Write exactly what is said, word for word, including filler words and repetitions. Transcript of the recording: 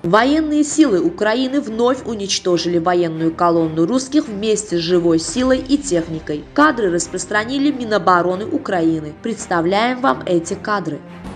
Военные силы Украины вновь уничтожили военную колонну русских вместе с живой силой и техникой. Кадры распространили Минобороны Украины. Представляем вам эти кадры.